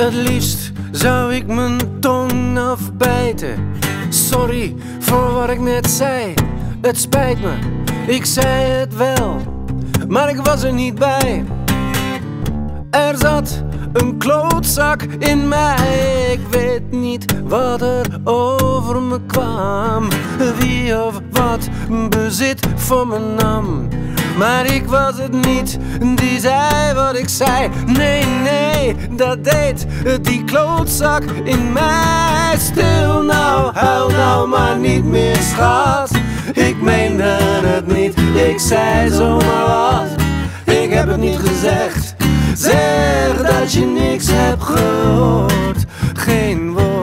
Het liefst zou ik mijn tong afbijten. Sorry voor wat ik net zei, het spijt me, ik zei het wel, maar ik was er niet bij. Er zat een klootzak in mij, ik weet niet wat er over me kwam, wie of wat bezit voor me nam. Maar ik was het niet die zei wat ik zei. Nee, nee, dat deed die klootzak in mij. Stil nou, huil nou maar niet meer, schat. Ik meende het niet, ik zei zomaar wat. Ik heb het niet gezegd. Zeg dat je niks hebt gehoord, geen woord.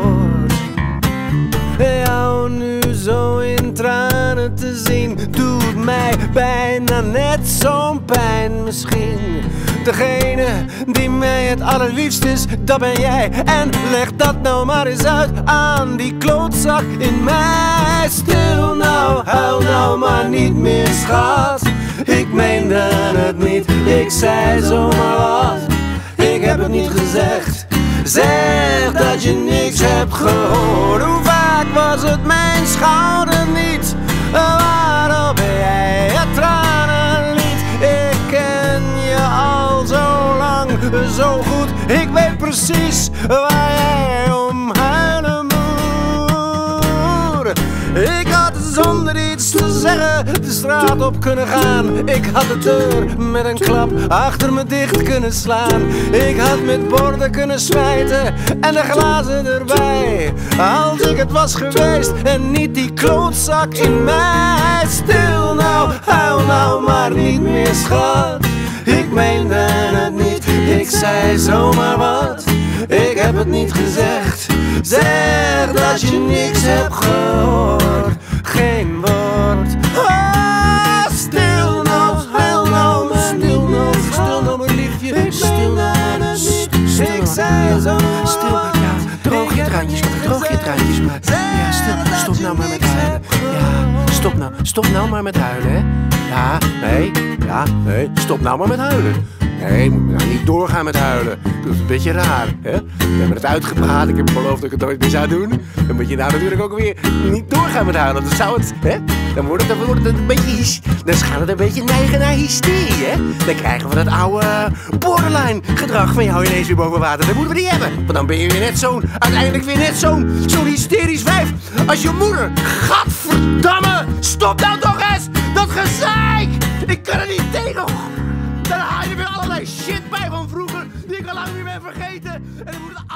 Jou nu zo in tranen te zien doet mij bijna net zo'n pijn. Misschien degene die mij het allerliefst is, dat ben jij. En leg dat nou maar eens uit aan die klootzak in mij. Stil nou, huil nou maar niet meer, schat. Ik meende het niet, ik zei zomaar wat. Ik heb het niet gezegd. Zeg dat je niks hebt gehoord. Hoe vaak was het mijn schouder niet waarop jij je tranen liet? Ik ken je al zo lang, zo goed. Ik weet precies waar jij om huilen moet. Ik had zonder iets te zeggen de straat op kunnen gaan. Ik had de deur met een klap achter me dicht kunnen slaan. Ik had met borden kunnen smijten en de glazen erbij. Als ik het was geweest en niet die klootzak in mij. Stil nou, huil nou maar niet meer, schat. Ik meende het niet, ik zei zomaar wat. Ik heb het niet gezegd. Zeg dat je niks hebt gehoord, geen woord. Ah, stil nou, huil nou maar. Stil nou mijn liefje. Stil nou, ik zei zo. Stil, ja, droog je traantjes maar. Ja, stil, stop nou maar met huilen. Ja, stop nou maar met huilen, hè. Ja, nee, stop nou maar met huilen. Nee, moet nou niet doorgaan met huilen. Dat is een beetje raar, hè? We hebben het uitgepraat, ik heb beloofd dat ik het nooit meer zou doen. Dan moet je nou natuurlijk ook weer niet doorgaan met huilen. Dan zou het, hè? Dan wordt het een beetje, dan gaat het een beetje neigen naar hysterie, hè? Dan krijgen we dat oude borderline gedrag van jou ineens weer boven water. Dat moeten we niet hebben. Want dan ben je weer net uiteindelijk weer net zo'n hysterisch wijf als je moeder. Gadverdamme! Stop nou toch eens! Dat gezeik! Ik kan er niet tegen! Dan haal je weer allerlei shit bij van vroeger die ik al lang niet meer vergeten. En dan moet